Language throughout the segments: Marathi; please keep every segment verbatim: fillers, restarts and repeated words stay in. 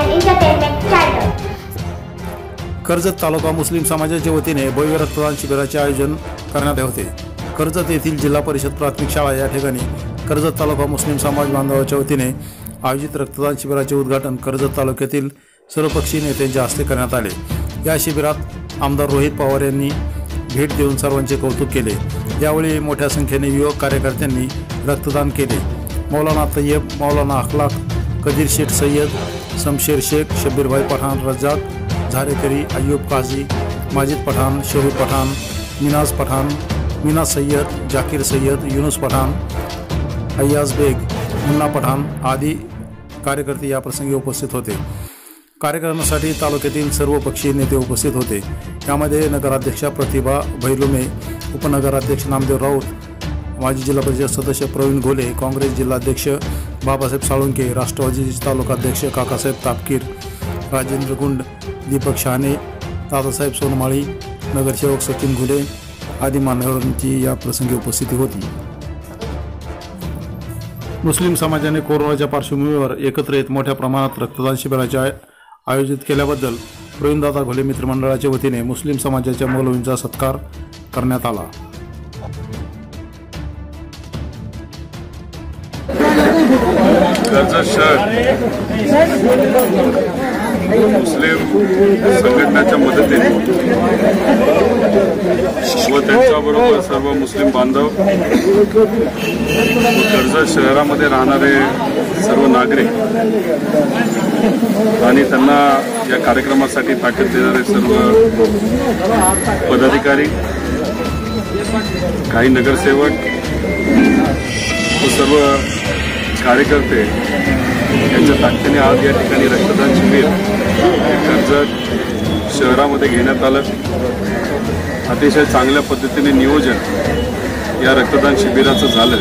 and entertainment channel. कर्जत तालुका मुस्लिम समाजाच्या वतीने भव्य रक्तदान शिबिराचे आयोजन करण्यात आले होते। कर्जत येथील जिल्हा परिषद प्राथमिक शाळा या ठिकाणी कर्जत तालुका मुस्लिम समाज बांधवांच्या वतीने आयोजित रक्तदान शिबिराचे उद्घाटन कर्जत तालुक्यातील सर्वपक्षीय नेत्यांच्या हस्ते करण्यात आले। या शिबिरात आमदार रोहित पवार यांनी भेट देऊन सर्वांचे कौतुक केले। यावेळी मोठ्या संख्येने युवक कार्यकर्त्यांनी रक्तदान केले। मौलाना तय्यब, मौलाना अखलाक, कदीर शेख सय्यद, शमशेर शेख, शब्बीर भाई पठाण, रज्जाक झारेकरी, अय्यूब काजी, माजिद पठाण, शरीफ पठाण, मिनाज पठाण, मीना सय्यद, जाकिर सय्यद, यूनुस पठाण, अय्याज बेग, मुन्ना पठाण आदी कार्यकर्ते या प्रसंगी उपस्थित होते। कार्यक्रमासाठी तालुक्यातील सर्व पक्षीय नेते उपस्थित होते। यामध्ये नगराध्यक्षा प्रतिभा भैलुमे, उपनगराध्यक्ष नामदेव राऊत, माजी जिल्हा परिषद सदस्य प्रवीण घोले, काँग्रेस जिल्हाध्यक्ष बाबासाहेब साळुंके, राष्ट्रवादीचे तालुकाध्यक्ष काकासाहेब तापकीर, राजेंद्र गुंड, दीपक शहाणे, दादासाहेब सोनमाळी, नगरसेवक सचिन घुले आदी मान्यवरांची या प्रसंगी उपस्थिती होती। मुस्लिम समाजाने कोरोनाच्या पार्श्वभूमीवर एकत्र येत मोठ्या प्रमाणात रक्तदान शिबिराचे आयोजित केल्याबद्दल प्रवीणदादा घोले मित्रमंडळाच्या वतीने मुस्लिम समाजाच्या मौलवींचा सत्कार करण्यात आला। कर्जत शहर मुस्लिम संघटनेच्या मदतीने व त्यांच्याबरोबर सर्व मुस्लिम बांधव कर्जत शहरामध्ये राहणारे सर्व नागरिक आणि त्यांना या कार्यक्रमासाठी ताकद देणारे सर्व पदाधिकारी, काही नगरसेवक व सर्व कार्यकर्ते यांच्या ताकदीने आज या ठिकाणी रक्तदान शिबिर कर्जत शहरामध्ये घेण्यात आलं। अतिशय चांगल्या पद्धतीने नियोजन या रक्तदान शिबिराचं झालं।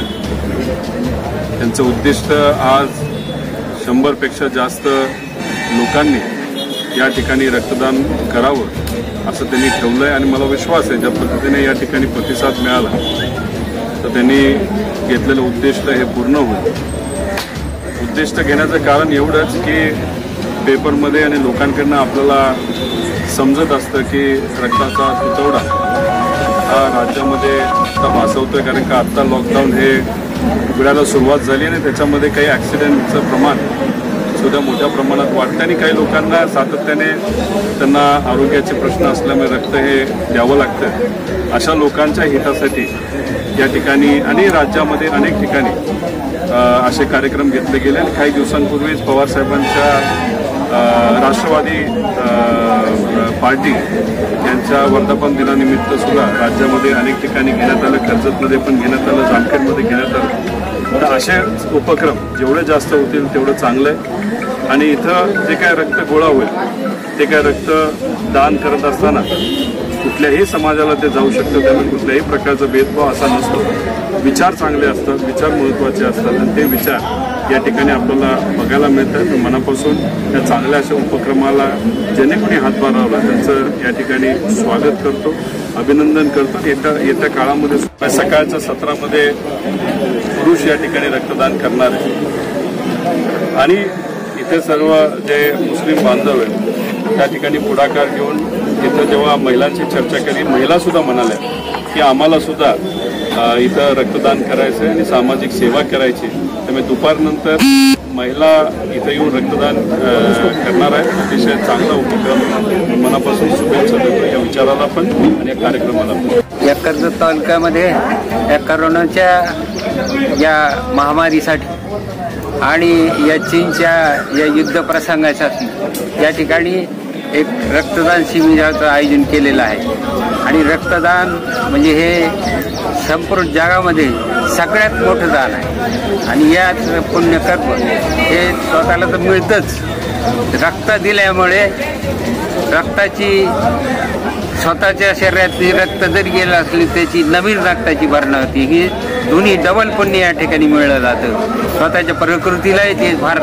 त्यांचं उद्दिष्ट आज शंभरपेक्षा जास्त लोकांनी या ठिकाणी रक्तदान करावं असं त्यांनी ठेवलं आहे आणि मला विश्वास आहे ज्या पद्धतीने या ठिकाणी प्रतिसाद मिळाला तर त्यांनी घेतलेलं उद्दिष्ट हे पूर्ण होईल। उद्दिष्ट घेण्याचं कारण एवढंच की पेपरमध्ये आणि लोकांकडनं आपल्याला समजत असतं की रक्ताचा तुटवडा हा राज्यामध्ये आता भासवतोय, कारण का आत्ता लॉकडाऊन हे उघडायला सुरुवात झाली आणि त्याच्यामध्ये काही ॲक्सिडेंटचं प्रमाण सुद्धा मोठ्या प्रमाणात वाढतं आणि काही लोकांना सातत्याने त्यांना आरोग्याचे प्रश्न असल्यामुळे रक्त हे द्यावं लागतं। अशा लोकांच्या हितासाठी या ठिकाणी आणि राज्यामध्ये अनेक ठिकाणी असे कार्यक्रम घेतले गेले आणि काही दिवसांपूर्वीच पवारसाहेबांच्या राष्ट्रवादी पार्टी यांच्या वर्धापन दिनानिमित्त सुद्धा राज्यामध्ये अनेक ठिकाणी घेण्यात आलं, कर्जतमध्ये पण घेण्यात आलं, जामखेडमध्ये घेण्यात आलं। तर असे उपक्रम जेवढे जास्त होतील तेवढं चांगलं आहे आणि इथं जे काय रक्त गोळा होईल ते काय रक्त दान करत असताना कुठल्याही समाजाला ते जाऊ शकतं, त्यामुळे कुठल्याही प्रकारचा भेदभाव असा नसतो। विचार चांगले असतात, विचार महत्त्वाचे असतात आणि ते विचार या ठिकाणी आपल्याला बघायला मिळतात। मनापासून या चांगल्या अशा उपक्रमाला ज्याने कोणी हातभार लावला त्यांचं या ठिकाणी स्वागत करतो, अभिनंदन करतो। येत्या येत्या काळामध्ये सकाळच्या सत्रामध्ये पुरुष या ठिकाणी रक्तदान करणार आहे आणि इथे सर्व जे मुस्लिम बांधव आहेत त्या ठिकाणी पुढाकार घेऊन इथं जेव्हा महिलांची चर्चा केली, महिला सुद्धा म्हणाल्या की आम्हाला सुद्धा इथं रक्तदान करायचं आणि सामाजिक सेवा करायची, त्यामुळे दुपारनंतर महिला इथं येऊन रक्तदान करणार आहे। अतिशय चांगला उपक्रम, मनापासून शुभेच्छा देतो या विचाराला पण आणि या कार्यक्रमाला पण। या कर्जत तालुक्यामध्ये या कोरोनाच्या या महामारीसाठी आणि या चीनच्या या युद्ध प्रसंगासाठी या ठिकाणी एक रक्तदान शिबिराचं आयोजन केलेलं आहे आणि रक्तदान म्हणजे हे संपूर्ण जगामध्ये सगळ्यात मोठं दान आहे आणि याच पुण्यकर्म हे स्वतःला तर मिळतंच। रक्त दिल्यामुळे रक्ताची स्वतःच्या शरीरातली रक्त जरी गेलं असली त्याची नवीन रक्ताची भरणा होती, ही दोन्ही डबल पुण्य या ठिकाणी मिळलं जातं। स्वतःच्या प्रकृतीलाही ते फार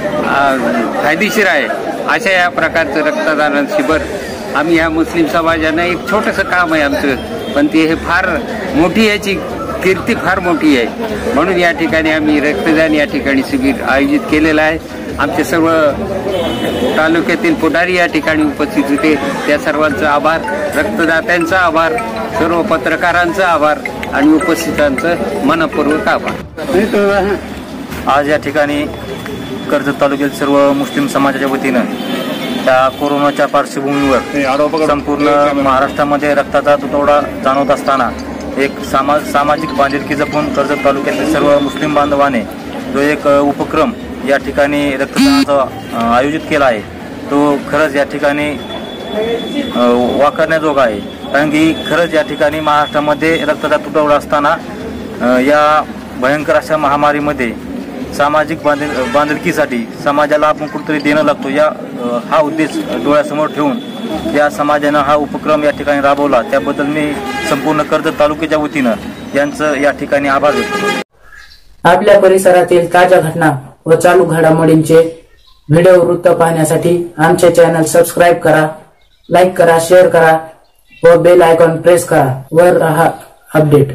फायदेशीर आहे। अशा या प्रकारचं रक्तदान शिबिर आम्ही ह्या मुस्लिम समाजानं एक छोटंसं काम आहे आमचं, पण ते हे फार मोठी याची कीर्ती फार मोठी आहे, म्हणून या ठिकाणी आम्ही रक्तदान या ठिकाणी शिबिर आयोजित केलेलं आहे आमचे सर्व तालुक्यातील पुढारी या ठिकाणी उपस्थित होते. त्या सर्वांचा आभार, रक्तदात्यांचा आभार, सर्व पत्रकारांचा आभार आणि उपस्थितांचं मनपूर्वक आभार. आज या ठिकाणी कर्जत तालुक्यातील सर्व मुस्लिम समाजाच्या वतीनं त्या कोरोनाच्या पार्श्वभूमीवर संपूर्ण महाराष्ट्रामध्ये रक्ताचा तुटवडा जाणवत असताना एक सामा सामाजिक बांधिलकी जपून कर्जत तालुक्यातील सर्व मुस्लिम बांधवाने जो एक उपक्रम या ठिकाणी रक्तदानाचा आयोजित केला आहे तो खरंच या ठिकाणी वाखाणण्याजोगा आहे. कारण की खरंच या ठिकाणी महाराष्ट्रामध्ये रक्ताचा तुटवडा असताना या भयंकर अशा महामारीमध्ये सामाजिक बांधिल बांधिलकीसाठी समाजाला आपण कुठेतरी देणं लागतो या हा उद्देश डोळ्यासमोर ठेवून या समाजानं हा उपक्रम या ठिकाणी राबवला. त्याबद्दल मी संपूर्ण कर्जत तालुक्याच्या वतीनं यांचं या ठिकाणी आभार व्यक्त करतो. आपल्या परिसरातील ताज्या घटना व चालू घडामोडींचे व्हिडिओ वृत्त पाहण्यासाठी आमचे चॅनल सबस्क्राईब करा, लाईक करा, शेअर करा व बेल आयकॉन प्रेस करा. वर रहा update.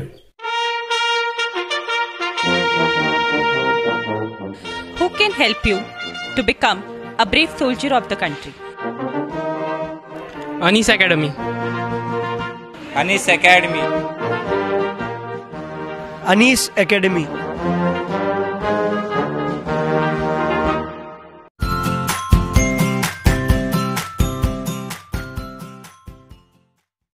Who can help you to become a brave soldier of the country? Anis Academy. Anis Academy. Anis Academy.